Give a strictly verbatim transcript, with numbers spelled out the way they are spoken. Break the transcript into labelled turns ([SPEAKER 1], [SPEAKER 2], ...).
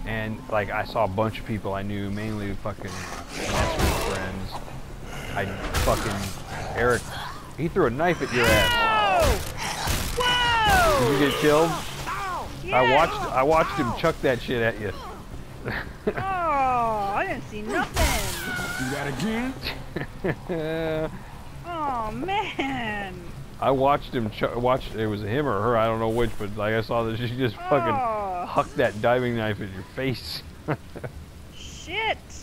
[SPEAKER 1] And like I saw a bunch of people I knew, mainly fucking friends. I fucking Eric, he threw a knife at your ass.
[SPEAKER 2] Whoa!
[SPEAKER 1] Did you get killed?
[SPEAKER 2] Yes.
[SPEAKER 1] I watched I watched him chuck that shit at you.
[SPEAKER 2] Oh, I didn't see nothing.
[SPEAKER 3] Do that again?
[SPEAKER 2] Oh man.
[SPEAKER 1] I watched him ch watched it was him or her, I don't know which, but like I saw that she just fucking
[SPEAKER 2] Oh.
[SPEAKER 1] hucked that diving knife at your face.
[SPEAKER 2] Shit.